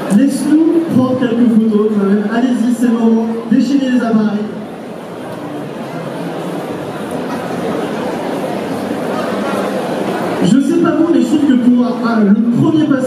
Laisse-nous prendre quelques photos quand même. Allez-y, c'est le moment. Déchaînez les appareils. Je sais pas vous, mais je trouve que pour le premier passage,